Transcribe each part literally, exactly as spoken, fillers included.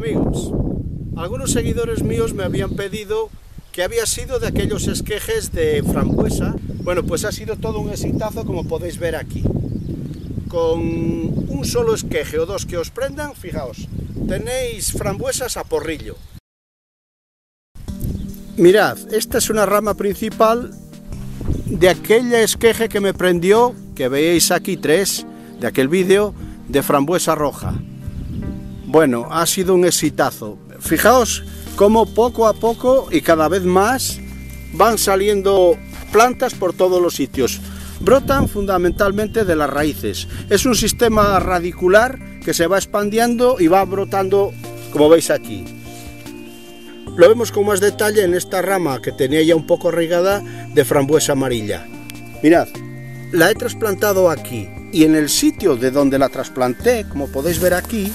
amigos, algunos seguidores míos me habían pedido que había sido de aquellos esquejes de frambuesa. Bueno, pues ha sido todo un exitazo, como podéis ver aquí. Con un solo esqueje o dos que os prendan, fijaos, tenéis frambuesas a porrillo. Mirad, esta es una rama principal de aquel esqueje que me prendió, que veis aquí tres, de aquel vídeo, de frambuesa roja. Bueno, ha sido un exitazo. Fijaos cómo poco a poco y cada vez más van saliendo plantas por todos los sitios. Brotan fundamentalmente de las raíces. Es un sistema radicular que se va expandiendo y va brotando, como veis aquí. Lo vemos con más detalle en esta rama que tenía ya un poco regada de frambuesa amarilla. Mirad, la he trasplantado aquí y en el sitio de donde la trasplanté, como podéis ver aquí,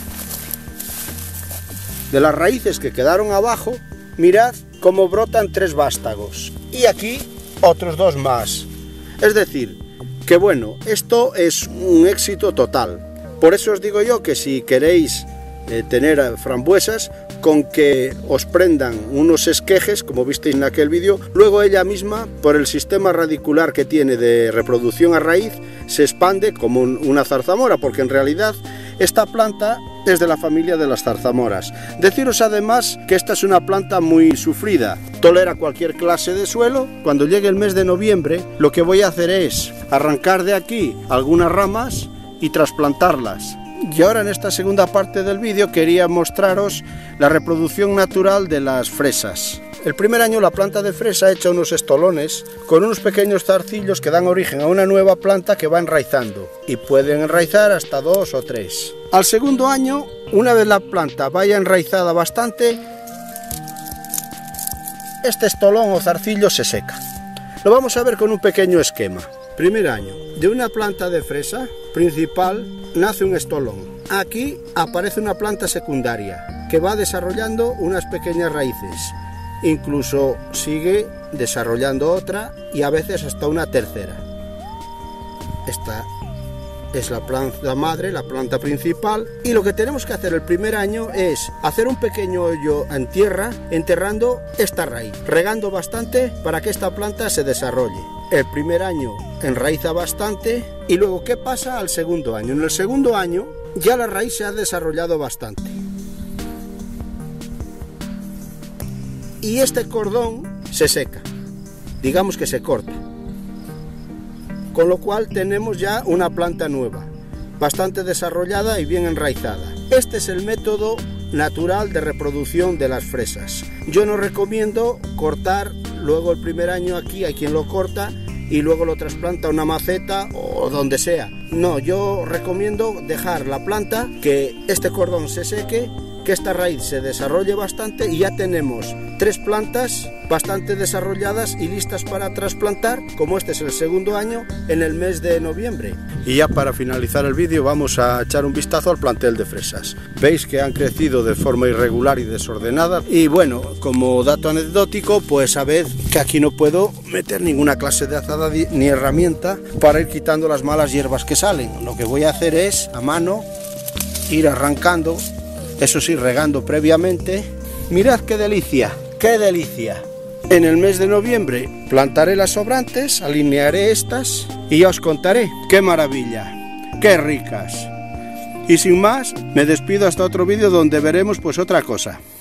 de las raíces que quedaron abajo, mirad cómo brotan tres vástagos y aquí otros dos más. Es decir, que bueno, esto es un éxito total. Por eso os digo yo que si queréis eh, tener frambuesas, con que os prendan unos esquejes, como visteis en aquel vídeo, luego ella misma, por el sistema radicular que tiene de reproducción a raíz, se expande como un, una zarzamora, porque en realidad esta planta es de la familia de las zarzamoras. Deciros además que esta es una planta muy sufrida, tolera cualquier clase de suelo. Cuando llegue el mes de noviembre, lo que voy a hacer es arrancar de aquí algunas ramas y trasplantarlas. Y ahora en esta segunda parte del vídeo quería mostraros la reproducción natural de las fresas. El primer año la planta de fresa echa unos estolones con unos pequeños zarcillos que dan origen a una nueva planta que va enraizando y pueden enraizar hasta dos o tres. Al segundo año, una vez la planta vaya enraizada bastante, este estolón o zarcillo se seca. Lo vamos a ver con un pequeño esquema. Primer año, de una planta de fresa principal nace un estolón. Aquí aparece una planta secundaria que va desarrollando unas pequeñas raíces. Incluso sigue desarrollando otra y a veces hasta una tercera. Esta es la planta madre, la planta principal, y lo que tenemos que hacer el primer año es hacer un pequeño hoyo en tierra enterrando esta raíz, regando bastante para que esta planta se desarrolle. El primer año enraiza bastante y luego ¿qué pasa al segundo año? En el segundo año ya la raíz se ha desarrollado bastante. Y este cordón se seca, digamos que se corta, con lo cual tenemos ya una planta nueva, bastante desarrollada y bien enraizada. Este es el método natural de reproducción de las fresas. Yo no recomiendo cortar luego el primer año. Aquí hay quien lo corta y luego lo trasplanta a una maceta o donde sea. No, yo recomiendo dejar la planta, que este cordón se seque, que esta raíz se desarrolle bastante y ya tenemos tres plantas bastante desarrolladas y listas para trasplantar, como este es el segundo año, en el mes de noviembre. Y ya para finalizar el vídeo vamos a echar un vistazo al plantel de fresas. Veis que han crecido de forma irregular y desordenada, y bueno, como dato anecdótico, pues sabed que aquí no puedo meter ninguna clase de azada ni herramienta para ir quitando las malas hierbas que salen. Lo que voy a hacer es a mano ir arrancando, eso sí, regando previamente. Mirad qué delicia, qué delicia. En el mes de noviembre plantaré las sobrantes, alinearé estas y ya os contaré. ¡Qué maravilla! ¡Qué ricas! Y sin más, me despido hasta otro vídeo donde veremos pues otra cosa.